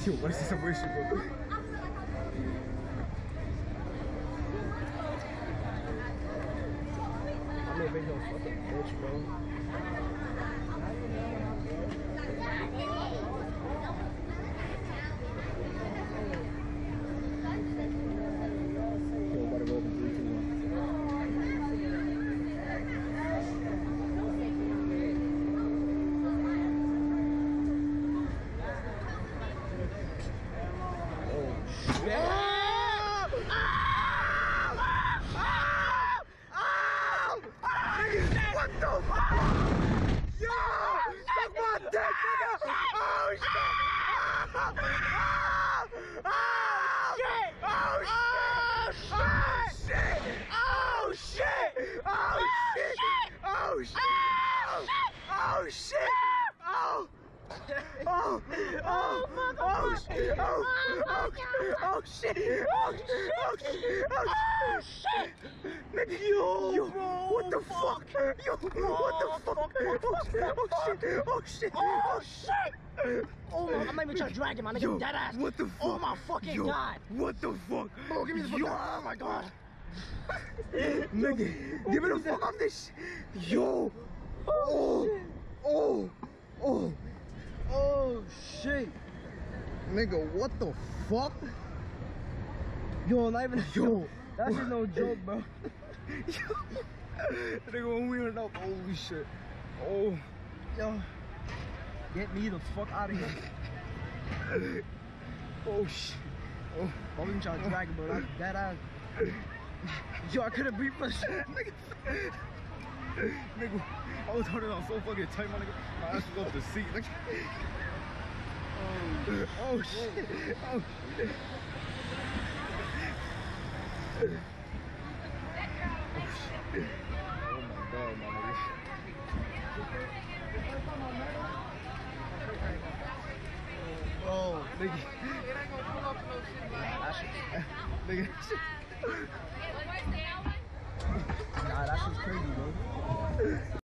Yo, what is this bullshit, bro? I'm gonna make no fucking bitch, bro. Yo, gotta go over 3, 2, 1. What the fuck? Yo! Suck my dick, nigga! Oh shit! Oh shit! Oh shit! Oh shit! Oh shit! Oh shit! Oh! Oh! Oh! Oh shit! Oh! Oh shit! Oh shit! Oh shit! Nigga, yo, what the fuck? Yo, what the fuck? Oh shit! Oh shit! Oh my, I'm not even trying to drag him, my nigga, dead ass. What the fuck? Oh my fucking god. What the fuck? Oh, give me the fuck. Oh my god. Nigga, give me the fuck off this. Yo. Oh. Oh. Oh. Oh shit. Nigga, what the fuck? Yo, not even a joke. That's just no joke, bro. Nigga, when we went up, holy shit. Oh. Yo. Get me the fuck out of here. Oh shit. Oh. I'm even trying to drag him, bro. That's dead ass. Yo, I couldn't breathe for shit. Nigga, I was holding on so fucking tight, my nigga. My ass was off the seat. Like, oh shit. Oh shit. Oh my god, my nigga. Oh, nigga. Nigga. Nah, that shit's crazy, bro.